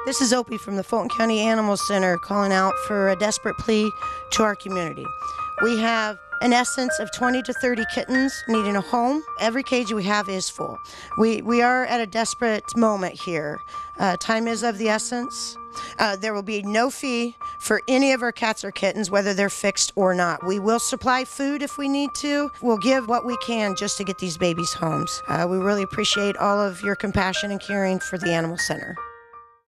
This is Opie from the Fulton County Animal Center calling out for a desperate plea to our community. We have in essence of 20 to 30 kittens needing a home. Every cage we have is full. We are at a desperate moment here. Time is of the essence. There will be no fee for any of our cats or kittens, whether they're fixed or not. We will supply food if we need to. We'll give what we can just to get these babies homes. We really appreciate all of your compassion and caring for the Animal Center.